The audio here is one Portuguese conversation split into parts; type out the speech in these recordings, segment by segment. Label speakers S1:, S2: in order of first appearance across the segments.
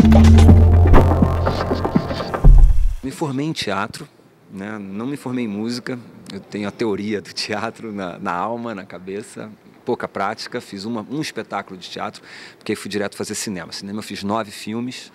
S1: Me formei em teatro, né? Não me formei em música. Eu tenho a teoria do teatro na alma, na cabeça, pouca prática. Fiz um espetáculo de teatro, porque aí fui direto fazer cinema. Cinema eu fiz 9 filmes,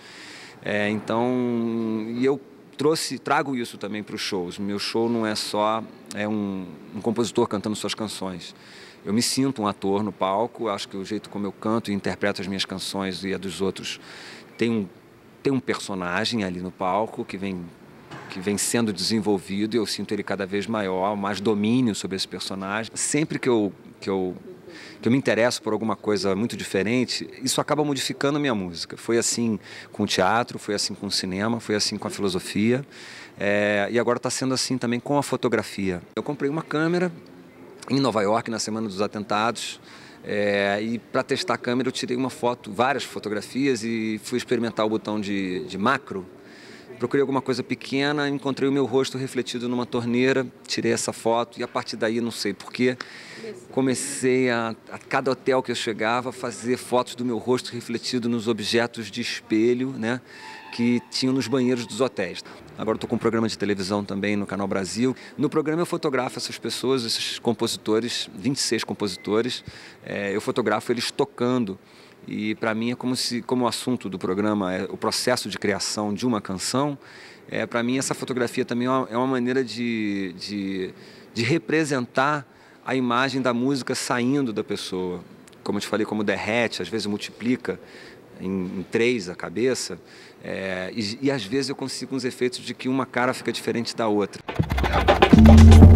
S1: e eu trago isso também para os shows. O meu show não é só um compositor cantando suas canções. Eu me sinto um ator no palco. Acho que o jeito como eu canto e interpreto as minhas canções e a dos outros tem um personagem ali no palco que vem sendo desenvolvido, e eu sinto ele cada vez maior, mais domínio sobre esse personagem. Sempre que eu me interesso por alguma coisa muito diferente, isso acaba modificando a minha música. Foi assim com o teatro, foi assim com o cinema, foi assim com a filosofia, e agora está sendo assim também com a fotografia. Eu comprei uma câmera em Nova York na semana dos atentados, e para testar a câmera eu tirei várias fotografias, e fui experimentar o botão de macro. Procurei alguma coisa pequena, encontrei o meu rosto refletido numa torneira, tirei essa foto e a partir daí, não sei porquê, comecei a cada hotel que eu chegava, fazer fotos do meu rosto refletido nos objetos de espelho, né, que tinham nos banheiros dos hotéis. Agora estou com um programa de televisão também no Canal Brasil. No programa eu fotografo essas pessoas, esses compositores, 26 compositores, eu fotografo eles tocando. E para mim é como o assunto do programa é o processo de criação de uma canção, para mim essa fotografia também é uma maneira de representar a imagem da música saindo da pessoa. Como eu te falei, como derrete, às vezes multiplica em 3 a cabeça, e às vezes eu consigo uns efeitos de que uma cara fica diferente da outra.